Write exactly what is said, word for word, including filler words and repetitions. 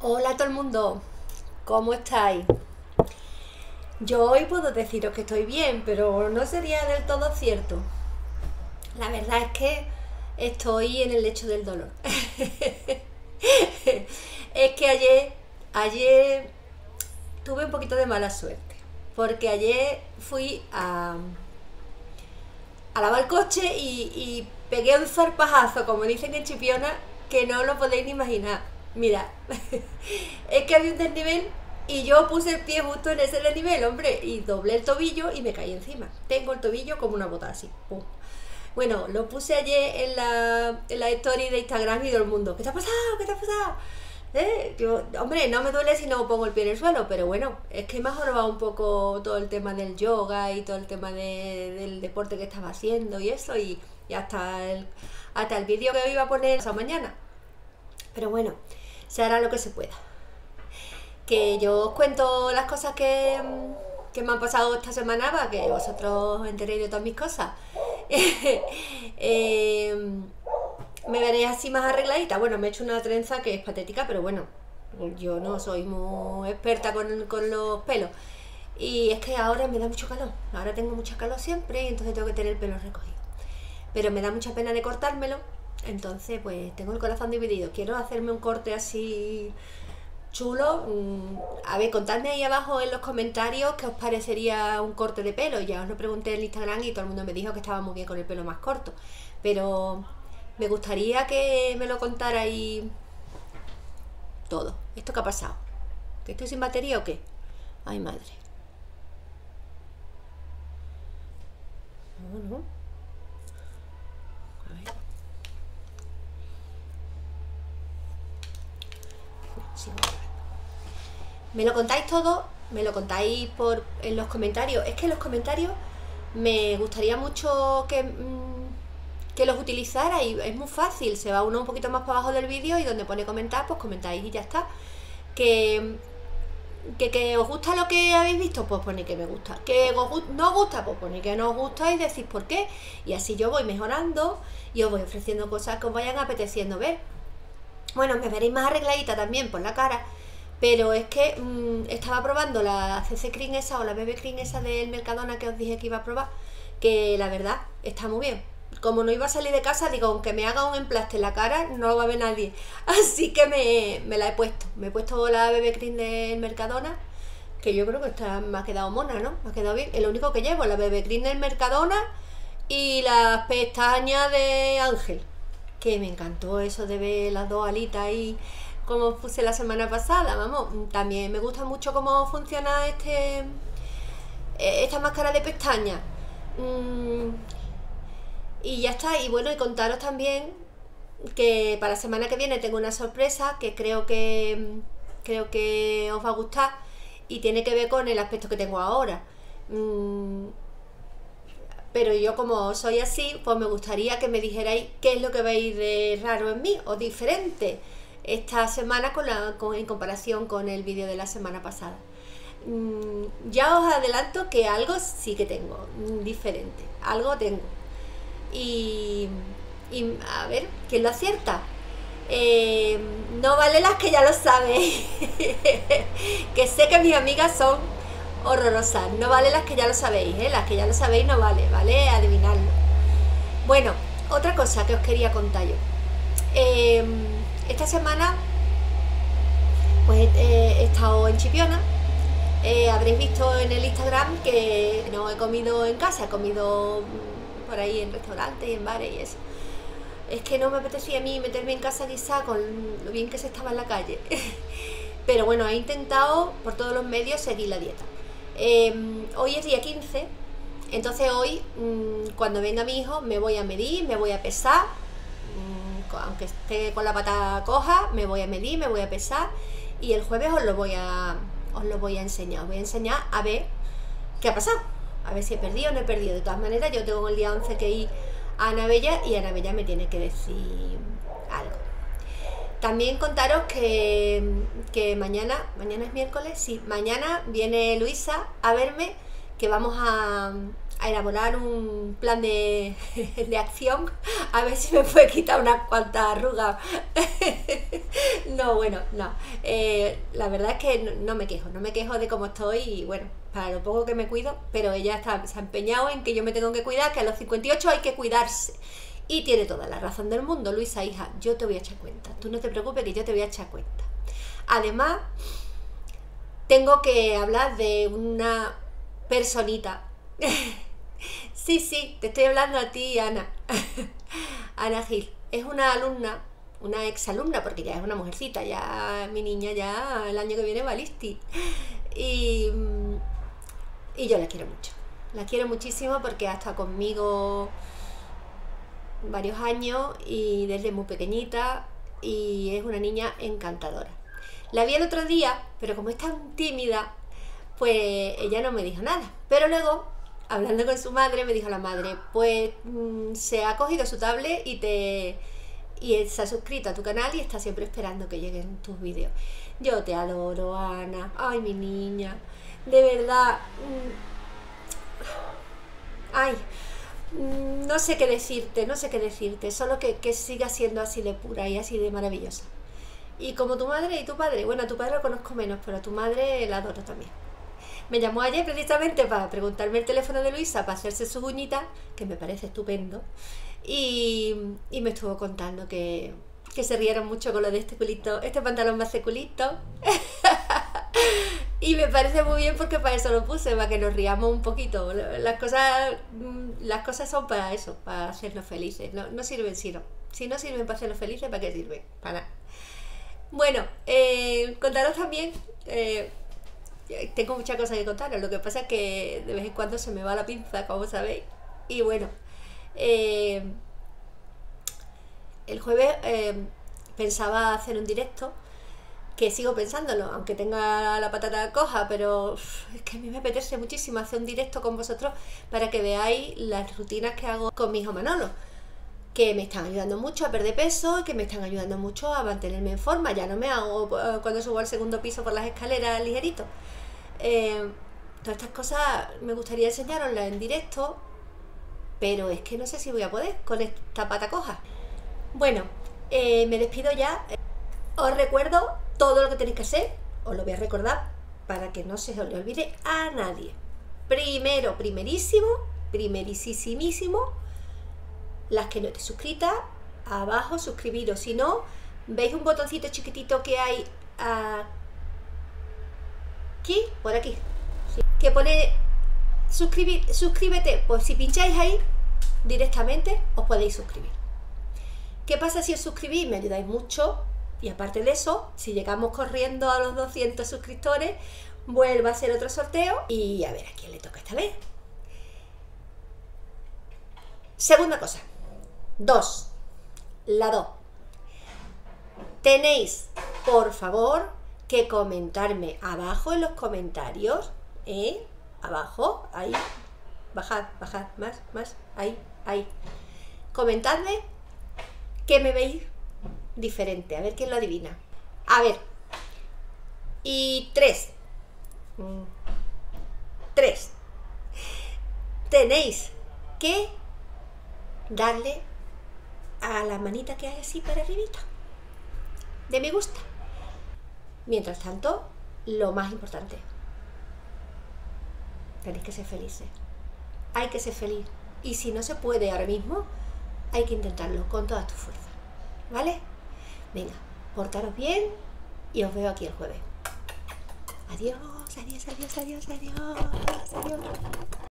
Hola a todo el mundo, ¿cómo estáis? Yo hoy puedo deciros que estoy bien, pero no sería del todo cierto. La verdad es que estoy en el lecho del dolor. Es que ayer, ayer tuve un poquito de mala suerte, porque ayer fui a, a lavar el coche y, y pegué un zarpajazo, como dicen en Chipiona, que no lo podéis ni imaginar. Mira, es que había un desnivel y yo puse el pie justo en ese desnivel, hombre, y doblé el tobillo y me caí encima. Tengo el tobillo como una bota así. Pum. Bueno, lo puse ayer en la, en la story de Instagram y todo el mundo. ¿Qué te ha pasado? ¿Qué te ha pasado? ¿Eh? Yo, hombre, no me duele si no pongo el pie en el suelo, pero bueno, es que me ha jorobado un poco todo el tema del yoga y todo el tema de, del deporte que estaba haciendo y eso, y, y hasta el, hasta el vídeo que iba a poner esa mañana. Pero bueno, se hará lo que se pueda. Que yo os cuento las cosas que, que me han pasado esta semana para que vosotros os enteréis de todas mis cosas. eh, me veréis así más arregladita. Bueno, me he hecho una trenza que es patética, pero bueno, yo no soy muy experta con, con los pelos. Y es que ahora me da mucho calor. Ahora tengo mucha calor siempre y entonces tengo que tener el pelo recogido. Pero me da mucha pena de cortármelo. Entonces, pues tengo el corazón dividido. Quiero hacerme un corte así chulo. A ver, contadme ahí abajo en los comentarios qué os parecería un corte de pelo. Ya os lo pregunté en Instagram y todo el mundo me dijo que estaba muy bien con el pelo más corto. Pero me gustaría que me lo contarais todo. ¿Esto qué ha pasado? ¿Que estoy sin batería o qué? Ay, madre. No, no. A ver. Sí, me lo contáis todo, me lo contáis por en los comentarios. Es que en los comentarios me gustaría mucho que, mmm, que los utilizara y es muy fácil. Se va uno un poquito más para abajo del vídeo y donde pone comentar, pues comentáis y ya está. Que, que, que os gusta lo que habéis visto, pues ponéis que me gusta. Que os no os gusta, pues ponéis que no os gusta y decís por qué. Y así yo voy mejorando y os voy ofreciendo cosas que os vayan apeteciendo ver. Bueno, me veréis más arregladita también por la cara. Pero es que mmm, estaba probando la C C Cream esa o la B B Cream esa del Mercadona que os dije que iba a probar, que la verdad está muy bien. Como no iba a salir de casa, digo, aunque me haga un emplaste en la cara, no lo va a ver nadie. Así que me, me la he puesto. Me he puesto la B B Cream del Mercadona, que yo creo que está, me ha quedado mona, ¿no? Me ha quedado bien. Es lo único que llevo, la B B Cream del Mercadona y las pestañas de Ángel. Que me encantó eso de ver las dos alitas ahí, como puse la semana pasada, vamos. También me gusta mucho cómo funciona este esta máscara de pestañas. Mm, y ya está. Y bueno, y contaros también que para la semana que viene tengo una sorpresa que creo que creo que os va a gustar y tiene que ver con el aspecto que tengo ahora. Mm, pero yo, como soy así, pues me gustaría que me dijerais qué es lo que veis de raro en mí o diferente esta semana con la, con, en comparación con el vídeo de la semana pasada. Mm, ya os adelanto que algo sí que tengo mm, diferente, algo tengo. Y, y a ver, ¿quién lo acierta? Eh, no vale las que ya lo sabéis, que sé que mis amigas son horrorosas. No vale las que ya lo sabéis, ¿eh? Las que ya lo sabéis no vale, ¿vale? Adivinarlo. Bueno, otra cosa que os quería contar yo. Eh, esta semana pues eh, he estado en Chipiona. Eh, habréis visto en el Instagram que no he comido en casa, he comido por ahí en restaurantes y en bares y eso. Es que no me apetecía a mí meterme en casa quizá con lo bien que se estaba en la calle. Pero bueno, he intentado por todos los medios seguir la dieta. Eh, hoy es día quince, entonces hoy, mmm, cuando venga mi hijo, me voy a medir, me voy a pesar. Mmm, aunque esté con la pata coja, me voy a medir, me voy a pesar. Y el jueves os lo voy a, os lo voy a enseñar. Os voy a enseñar a ver qué ha pasado. A ver si he perdido o no he perdido. De todas maneras, yo tengo el día once que ir a Navella y Ana Bella me tiene que decir algo. También contaros que, que mañana, mañana es miércoles, sí, mañana viene Luisa a verme, que vamos a, a elaborar un plan de, de acción, a ver si me puede quitar unas cuantas arrugas. No, bueno, no. Eh, la verdad es que no, no me quejo, no me quejo de cómo estoy y bueno, para lo poco que me cuido, pero ella está, se ha empeñado en que yo me tengo que cuidar, que a los cincuenta y ocho hay que cuidarse. Y tiene toda la razón del mundo, Luisa, hija, yo te voy a echar cuenta. Tú no te preocupes que yo te voy a echar cuenta. Además, tengo que hablar de una personita. Sí, sí, te estoy hablando a ti, Ana. Ana Gil. Es una alumna, una exalumna, porque ya es una mujercita, ya mi niña ya el año que viene va a listi. Y, y yo la quiero mucho. La quiero muchísimo porque ha estado conmigo varios años y desde muy pequeñita y es una niña encantadora. La vi el otro día, pero como es tan tímida, pues ella no me dijo nada. Pero luego, hablando con su madre, me dijo la madre, pues mmm, se ha cogido su tablet y te y se ha suscrito a tu canal y está siempre esperando que lleguen tus vídeos. Yo te adoro, Ana. Ay, mi niña. De verdad. Ay. No sé qué decirte, no sé qué decirte, solo que, que siga siendo así de pura y así de maravillosa. Y como tu madre y tu padre, bueno, a tu padre lo conozco menos, pero a tu madre la adoro también. Me llamó ayer precisamente para preguntarme el teléfono de Luisa para hacerse sus uñitas, que me parece estupendo, y, y me estuvo contando que, que se rieron mucho con lo de este culito, este pantalón más de culito. Y me parece muy bien porque para eso lo puse, para que nos riamos un poquito. Las cosas, las cosas son para eso, para hacernos felices. No, no sirven si no. Si no sirven para hacernos felices, ¿para qué sirven? Para nada. Bueno, eh, contaros también, eh, tengo muchas cosas que contaros. Lo que pasa es que de vez en cuando se me va la pinza, como sabéis. Y bueno, eh, el jueves eh, pensaba hacer un directo, que sigo pensándolo, aunque tenga la patata coja, pero uf, es que a mí me apetece muchísimo hacer un directo con vosotros para que veáis las rutinas que hago con mi hijo Manolo, que me están ayudando mucho a perder peso y que me están ayudando mucho a mantenerme en forma. Ya no me hago uh, cuando subo al segundo piso por las escaleras ligerito. Eh, todas estas cosas me gustaría enseñaroslas en directo, pero es que no sé si voy a poder con esta pata coja. Bueno, eh, me despido ya. Os recuerdo todo lo que tenéis que hacer, os lo voy a recordar para que no se os le olvide a nadie. Primero, primerísimo, primerísimísimo, las que no estéis suscritas, abajo suscribiros. Si no, veis un botoncito chiquitito que hay aquí, por aquí, ¿sí?, que pone suscribir, suscríbete. Pues si pincháis ahí, directamente os podéis suscribir. ¿Qué pasa si os suscribís? Me ayudáis mucho. Y aparte de eso, si llegamos corriendo a los doscientos suscriptores, vuelvo a hacer otro sorteo y a ver a quién le toca esta vez. Segunda cosa. Dos. La dos. Tenéis, por favor, que comentarme abajo en los comentarios, ¿eh? Abajo, ahí. Bajad, bajad, más, más, ahí, ahí. Comentadme que me veis diferente, a ver quién lo adivina. A ver. Y tres. Tres. Tenéis que darle a la manita que hay así para arribita de me gusta. Mientras tanto, lo más importante, tenéis que ser felices. Hay que ser feliz. Y si no se puede ahora mismo, hay que intentarlo con toda tu fuerza. ¿Vale? Venga, portaros bien y os veo aquí el jueves. Adiós, adiós, adiós, adiós, adiós, adiós.